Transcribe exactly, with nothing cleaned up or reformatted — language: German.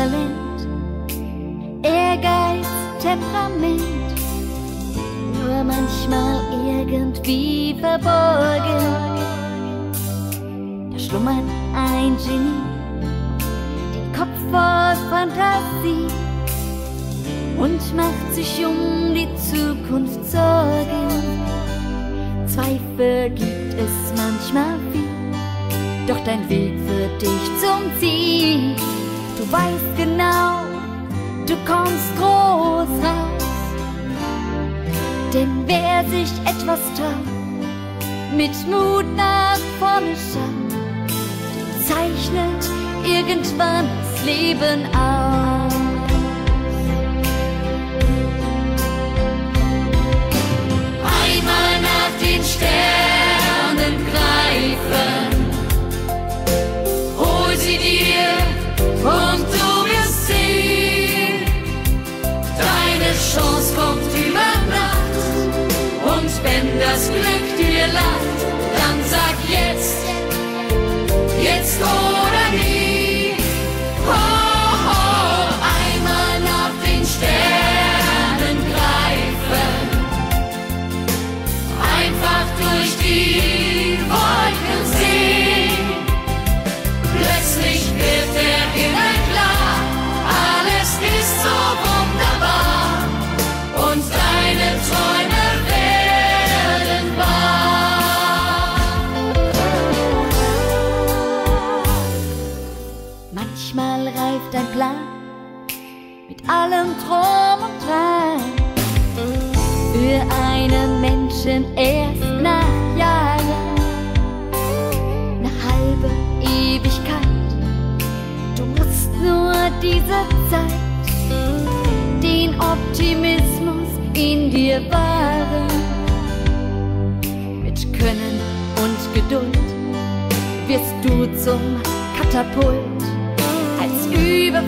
Talent, Ehrgeiz, Temperament, nur manchmal irgendwie verborgen. Da schlummert ein Genie, den Kopf voll Fantasie, und macht sich um die Zukunft Sorgen. Zweifel gibt es manchmal viel, doch dein Weg führt dich zum Ziel. Du weißt genau, du kommst groß raus, denn wer sich etwas traut, mit Mut nach vorne schaut, zeichnet irgendwann das Leben aus. Einmal nach den Sternen greifen, hol sie dir und du wirst sehen, deine Chance kommt über Nacht, und wenn das Glück dir lacht, dann sag jetzt, jetzt oder nie. Oh, oh, einmal nach den Sternen greifen, einfach durch die Wolken sehen. Plötzlich wird der Himmel klar, alles ist so wunderbar, und deine Träume werden wahr. Manchmal reift ein Plan mit allem Drum und Dran, für einen Menschen erst nach Jahren, eine halbe Ewigkeit. Du musst nur diese Zeit, den Optimismus in dir wahren. Mit Können und Geduld wirst du zum Katapult, als über